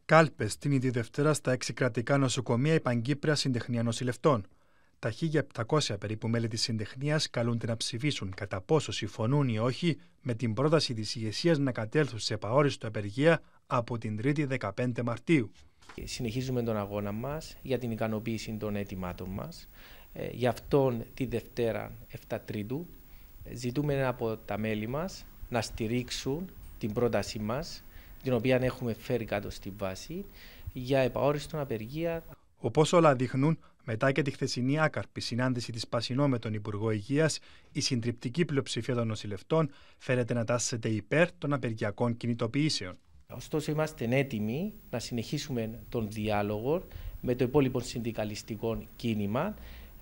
Κάλπες την τη Δευτέρα στα 6 κρατικά νοσοκομεία η Παγκύπρια Συντεχνία Νοσηλευτών. Τα 1.700 περίπου μέλη της συντεχνίας καλούνται να ψηφίσουν κατά πόσο συμφωνούν ή όχι με την πρόταση της ηγεσίας να κατέλθουν σε επαόριστο απεργία από την 3η 15 Μαρτίου. Συνεχίζουμε τον αγώνα μας για την ικανοποίηση των αιτημάτων μας. Γι' αυτόν τη Δευτέρα 7 Τρίτου ζητούμε από τα μέλη μας να στηρίξουν την πρότασή μας, την οποία έχουμε φέρει κάτω στη βάση, για επαόριστον απεργία. Όπως όλα δείχνουν, μετά και τη χθεσινή άκαρπη συνάντηση της Πασινό με τον Υπουργό Υγείας, η συντριπτική πλειοψηφία των νοσηλευτών φαίνεται να τάσσεται υπέρ των απεργιακών κινητοποιήσεων. Ωστόσο, είμαστε έτοιμοι να συνεχίσουμε τον διάλογο με το υπόλοιπο συνδικαλιστικό κίνημα,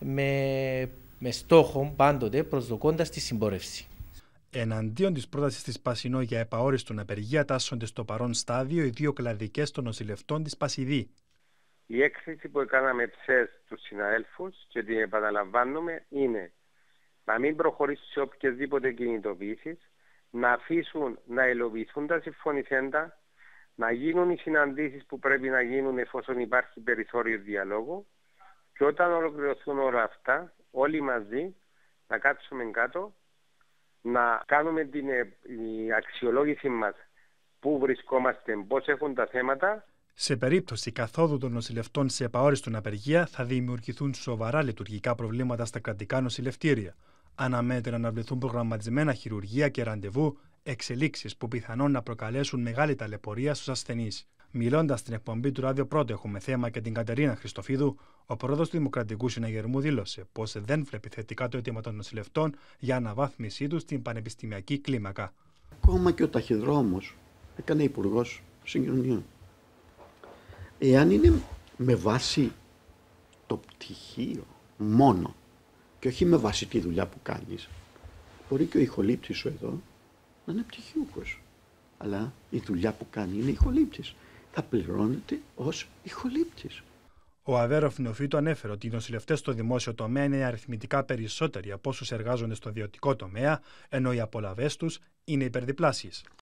με στόχο πάντοτε προσδοκώντας τη συμπόρευση. Εναντίον της πρότασης της Πασινό για επαόριστον απεργία τάσσονται στο παρόν στάδιο οι δύο κλαδικές των νοσηλευτών της Πασιδή. Η έκθεση που έκαναμε χθες στους συναδέλφους και την επαναλαμβάνουμε είναι να μην προχωρήσουν σε οποιασδήποτε κινητοποιήσεις, να αφήσουν να υλοποιηθούν τα συμφωνηθέντα, να γίνουν οι συναντήσεις που πρέπει να γίνουν εφόσον υπάρχει περιθώριο διαλόγου και όταν ολοκληρωθούν όλα αυτά όλοι μαζί να κάτσουμε κάτω, να κάνουμε την αξιολόγηση μας πού βρισκόμαστε, πώς έχουν τα θέματα. Σε περίπτωση καθόδου των νοσηλευτών σε επαόριστον απεργία θα δημιουργηθούν σοβαρά λειτουργικά προβλήματα στα κρατικά νοσηλευτήρια. Αναμένεται να αναβληθούν προγραμματισμένα χειρουργεία και ραντεβού, εξελίξεις που πιθανόν να προκαλέσουν μεγάλη ταλαιπωρία στους ασθενείς. Μιλώντας στην εκπομπή του Ράδιο Πρώτο Έχουμε Θέμα και την Κατερίνα Χριστοφίδου, ο πρόεδρος του Δημοκρατικού Συναγερμού δήλωσε πως δεν βλέπει θετικά το αίτημα των νοσηλευτών για αναβάθμισή του στην πανεπιστημιακή κλίμακα. Ακόμα και ο ταχυδρόμος έκανε υπουργός συγκοινωνιών. Εάν είναι με βάση το πτυχίο μόνο και όχι με βάση τη δουλειά που κάνεις, μπορεί και ο ηχολήπτης σου εδώ να είναι πτυχιούχος. Αλλά η δουλειά που κάνει είναι ηχολήπτης. Θα πληρώνεται ως ηχολήπτης. Ο Αβέροφ Νεοφύτου ανέφερε ότι οι νοσηλευτές στο δημόσιο τομέα είναι αριθμητικά περισσότεροι από όσους εργάζονται στο ιδιωτικό τομέα, ενώ οι απολαβές τους είναι υπερδιπλάσιες.